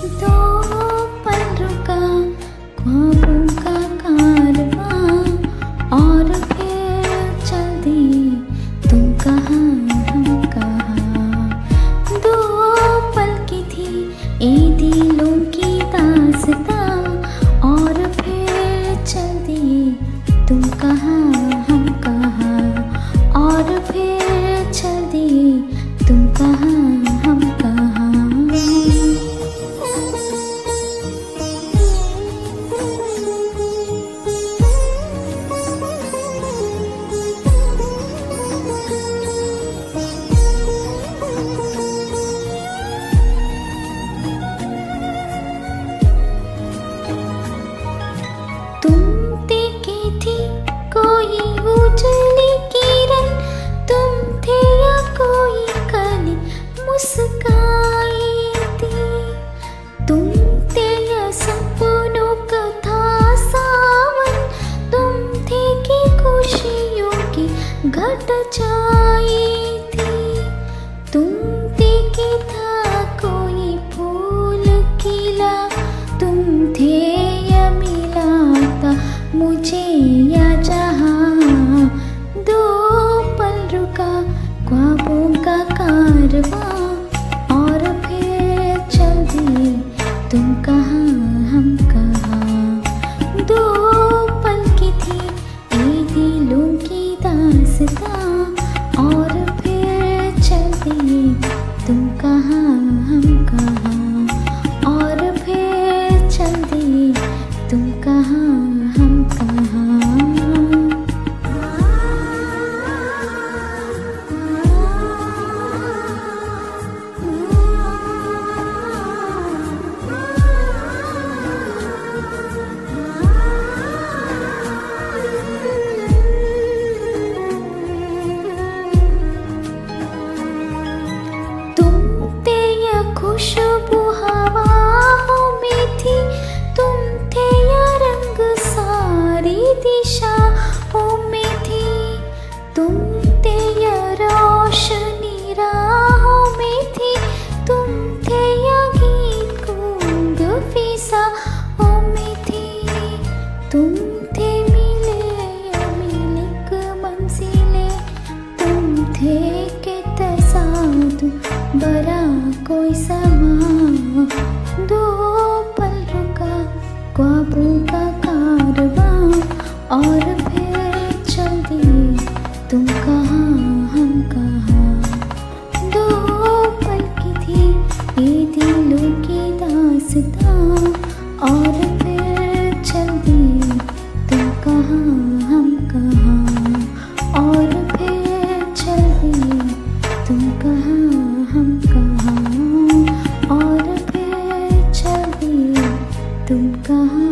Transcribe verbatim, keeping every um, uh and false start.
दो पल रुका ख्वाबों का कारवां और फिर चल दिए तुम कहाँ हम कहाँ। दो पल की थी ए दिलों की दास्तां और फिर चल दिए तुम कहाँ हम कहाँ। और फिर चल दिए तुम कहाँ हम कहाँ। तुम देखी थी कोई उजली किरण, तुम थे या कोई कली मुस्काई थी। तुम थे या सपनों का था सावन, तुम थे कि खुशियों की घट छाई थी। तुम थे कि था कोई फूल खिला, तुम थे या मिला था मुझे या जहाँ। दो पल रुका ख्वाबों का कारवां और फिर चल दिए तुम कहाँ हम कहाँ। दो पल की थी ए दिलों की दास्तां और फिर चल दिए तुम कहाँ हम कहाँ। और फिर चल दिए तुम कहाँ हम कहाँ। खुशबू हवाओं में थी, तुम थे या रंग सारी दिशाओं में थी। तुम थे या रोशनी राहों में थी, तुम थे या गीत गूंज फिजाओं में थी। तुम थे मिले या मिलक मंजिले, तुम थे के तसादु बरा कोई समा। दो पल रुका ख्वाबों का कारवां और फिर चल दिए तुम कहाँ हम कहाँ। दो पल की थी ये दिलों की दास्तां और फिर चल दिए तुम कहाँ हम कहाँ। और फिर चल दिए तुम कहाँ हम कहाँ। और फिर चल दिए तुम कहाँ।